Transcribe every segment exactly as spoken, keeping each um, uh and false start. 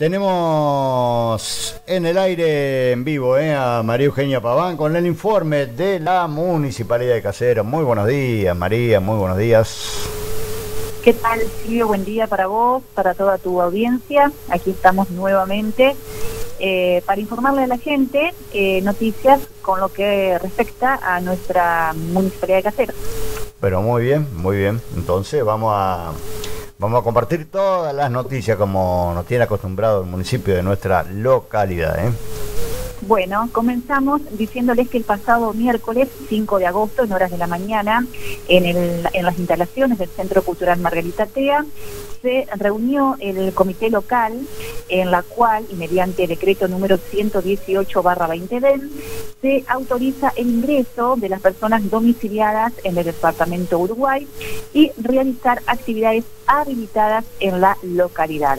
Tenemos en el aire en vivo eh, a María Eugenia Paván con el informe de la Municipalidad de Caseros. Muy buenos días, María, muy buenos días. ¿Qué tal, Silvio? Buen día para vos, para toda tu audiencia. Aquí estamos nuevamente eh, para informarle a la gente eh, noticias con lo que respecta a nuestra Municipalidad de Caseros. Pero muy bien, muy bien. Entonces vamos a... Vamos a compartir todas las noticias como nos tiene acostumbrado el municipio de nuestra localidad, ¿eh? Bueno, comenzamos diciéndoles que el pasado miércoles cinco de agosto, en horas de la mañana, en, el, en las instalaciones del Centro Cultural Margarita Tea, se reunió el comité local, en la cual, y mediante decreto número ciento dieciocho barra veinte D E N, se autoriza el ingreso de las personas domiciliadas en el departamento Uruguay y realizar actividades habilitadas en la localidad.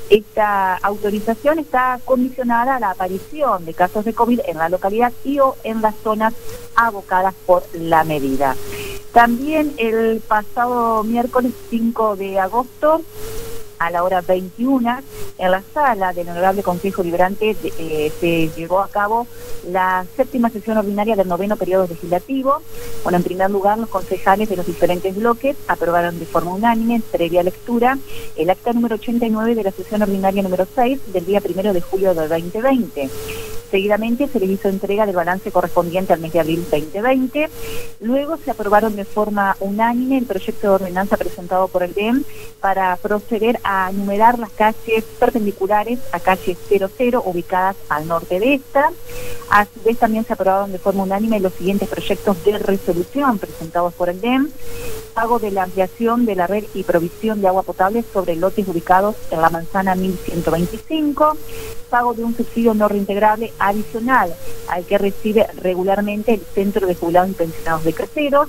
Esta autorización está condicionada a la aparición de casos de COVID en la localidad y o en las zonas abocadas por la medida. También el pasado miércoles cinco de agosto, a la hora veintiuna, en la sala del Honorable Consejo Liberante eh, se llevó a cabo la séptima sesión ordinaria del noveno periodo legislativo. Bueno, en primer lugar, los concejales de los diferentes bloques aprobaron de forma unánime, previa lectura, el acta número ochenta y nueve de la sesión ordinaria número seis del día primero de julio del veinte veinte. Seguidamente se les hizo entrega del balance correspondiente al mes de abril veinte veinte. Luego se aprobaron de forma unánime el proyecto de ordenanza presentado por el D E M para proceder a numerar las calles perpendiculares a calle cero cero ubicadas al norte de esta. A su vez también se aprobaron de forma unánime los siguientes proyectos de resolución presentados por el D E M: pago de la ampliación de la red y provisión de agua potable sobre lotes ubicados en la manzana mil ciento veinticinco, pago de un subsidio no reintegrable adicional al que recibe regularmente el Centro de Jubilados y Pensionados de Caseros.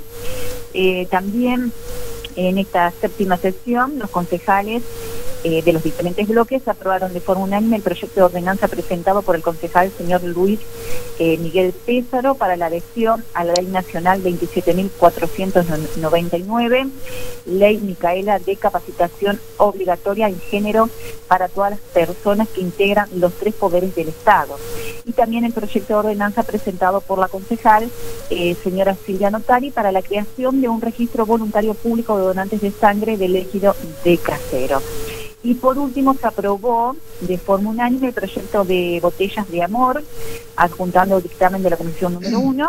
Eh, también en esta séptima sesión, los concejales eh, de los diferentes bloques aprobaron de forma unánime el proyecto de ordenanza presentado por el concejal señor Luis eh, Miguel Pésaro para la adhesión a la Ley Nacional veintisiete mil cuatrocientos noventa y nueve, Ley Micaela de capacitación obligatoria en género para todas las personas que integran los tres poderes del Estado. Y también el proyecto de ordenanza presentado por la concejal eh, señora Silvia Notari para la creación de un registro voluntario público de donantes de sangre del ejido de Caseros. Y por último se aprobó de forma unánime el proyecto de botellas de amor, adjuntando el dictamen de la comisión número uno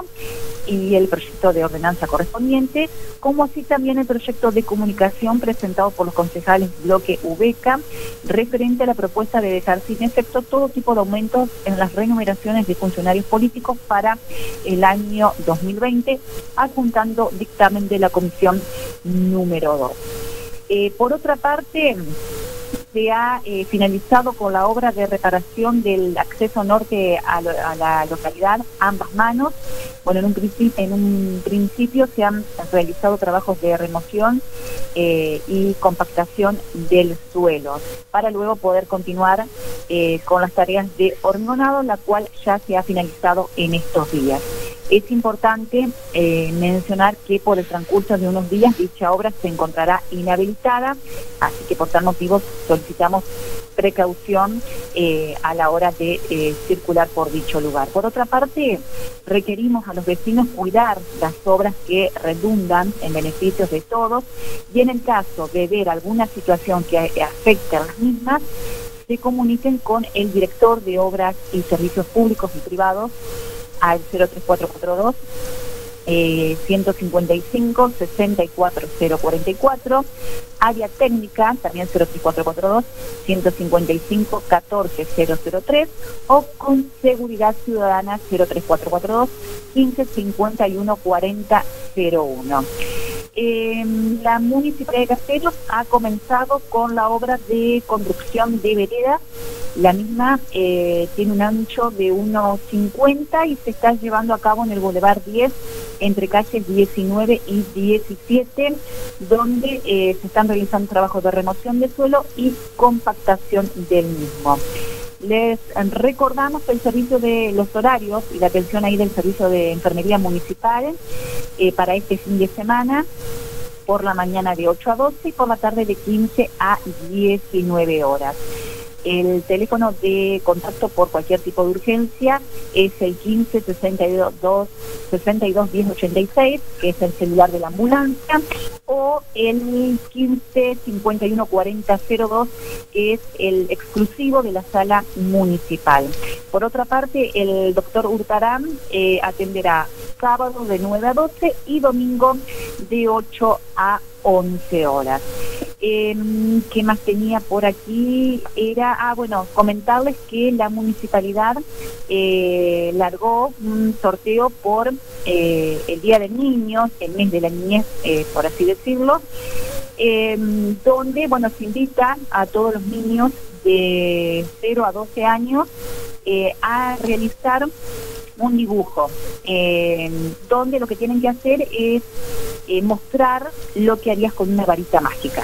y el proyecto de ordenanza correspondiente, como así también el proyecto de comunicación presentado por los concejales bloque Ubeca, referente a la propuesta de dejar sin efecto todo tipo de aumentos en las remuneraciones de funcionarios políticos para el año dos mil veinte, adjuntando dictamen de la comisión número dos. Eh, por otra parte, se ha eh, finalizado con la obra de reparación del acceso norte a, lo, a la localidad, ambas manos. Bueno, en un, principio, en un principio se han realizado trabajos de remoción eh, y compactación del suelo, para luego poder continuar eh, con las tareas de hormigonado, la cual ya se ha finalizado en estos días. Es importante eh, mencionar que por el transcurso de unos días dicha obra se encontrará inhabilitada, así que por tal motivo solicitamos precaución eh, a la hora de eh, circular por dicho lugar. Por otra parte, requerimos a los vecinos cuidar las obras que redundan en beneficios de todos y en el caso de ver alguna situación que afecte a las mismas, se comuniquen con el director de Obras y Servicios Públicos y Privados al cero tres cuatro cuatro dos, eh, ciento cincuenta y cinco, sesenta y cuatro cero cuarenta y cuatro, área técnica también cero tres cuatro cuatro dos, ciento cincuenta y cinco, catorce cero cero tres, o con Seguridad Ciudadana cero tres cuatro cuatro dos, quince cincuenta y uno cuarenta cero uno. Eh, la Municipalidad de Caseros ha comenzado con la obra de construcción de veredas. La misma eh, tiene un ancho de uno cincuenta y se está llevando a cabo en el Boulevard diez, entre calles diecinueve y diecisiete, donde eh, se están realizando trabajos de remoción de suelo y compactación del mismo. Les recordamos el servicio de los horarios y la atención ahí del servicio de enfermería municipal eh, para este fin de semana, por la mañana de ocho a doce y por la tarde de quince a diecinueve horas. El teléfono de contacto por cualquier tipo de urgencia es el quince sesenta y dos sesenta y dos diez ochenta y seis, que es el celular de la ambulancia, o el quince cincuenta y uno cuarenta cero dos, que es el exclusivo de la sala municipal. Por otra parte, el doctor Hurtarán eh, atenderá sábado de nueve a doce y domingo de ocho a once horas. Eh, ¿Qué más tenía por aquí? Era, ah, bueno, comentarles que la municipalidad eh, largó un sorteo por eh, el Día del Niño, el mes de la niñez, eh, por así decirlo, eh, donde, bueno, se invita a todos los niños de cero a doce años eh, a realizar un dibujo, eh, donde lo que tienen que hacer es eh, mostrar lo que harías con una varita mágica.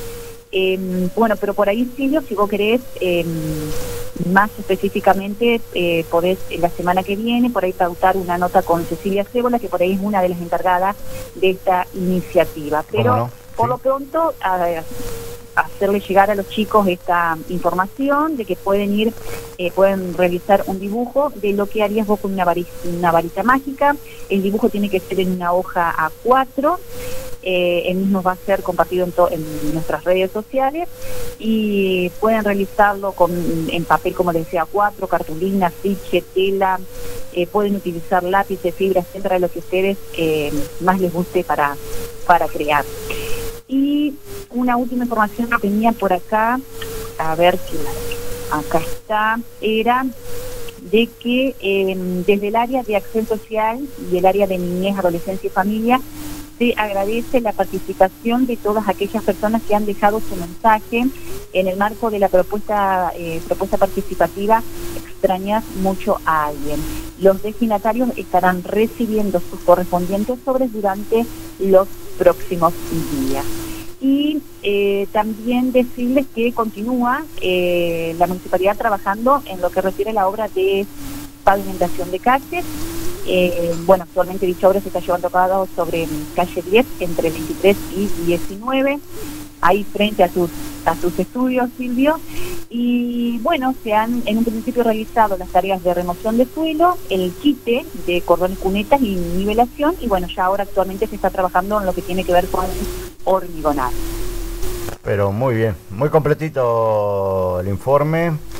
Eh, bueno, pero por ahí, Silvio, si vos querés eh, más específicamente, eh, podés la semana que viene por ahí pautar una nota con Cecilia Cébola, que por ahí es una de las encargadas de esta iniciativa. Pero no? por Sí. lo pronto, a ver, hacerle llegar a los chicos esta información de que pueden ir, eh, pueden realizar un dibujo de lo que harías vos con una varita, una varita mágica. El dibujo tiene que ser en una hoja A cuatro. Eh, el mismo va a ser compartido en, to en nuestras redes sociales y pueden realizarlo con, en papel, como les decía, A cuatro, cartulina, afiche, tela, eh, pueden utilizar lápices, fibras, etcétera, lo que a ustedes eh, más les guste para, para crear. Y una última información que tenía por acá, a ver si acá está, era de que eh, desde el área de acción social y el área de niñez, adolescencia y familia, se agradece la participación de todas aquellas personas que han dejado su mensaje en el marco de la propuesta eh, propuesta participativa Extrañas mucho a alguien. Los destinatarios estarán recibiendo sus correspondientes sobres durante los próximos días. Y eh, también decirles que continúa eh, la municipalidad trabajando en lo que refiere a la obra de pavimentación de calles. Eh, bueno, actualmente dicha obra se está llevando a cabo sobre calle diez, entre veintitrés y diecinueve, ahí frente a tus, a tus estudios, Silvio. Y bueno, se han en un principio realizado las tareas de remoción de suelo, el quite de cordones cunetas y nivelación, y bueno, ya ahora actualmente se está trabajando en lo que tiene que ver con hormigonado. Pero muy bien, muy completito el informe.